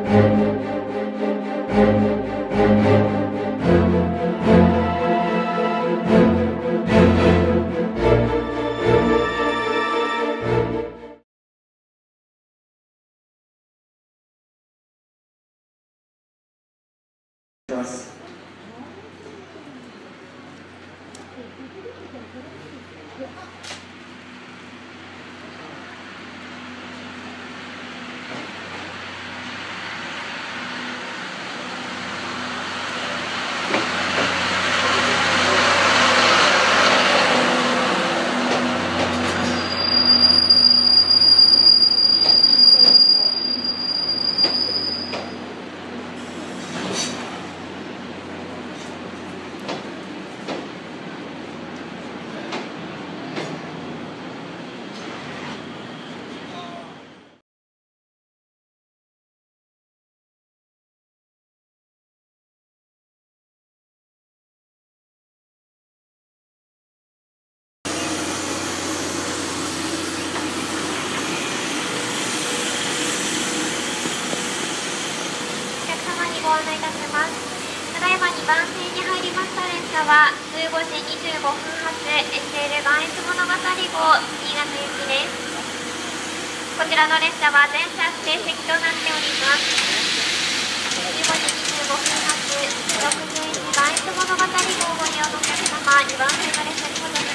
ご案内いたします。ただいま2番線に入りました列車は15時25分発 SL 磐越物語号新潟行きです。こちらの列車は全車指定席となっております。15時25分発61磐越物語号をご利用のお客様、2番線の列車にご乗車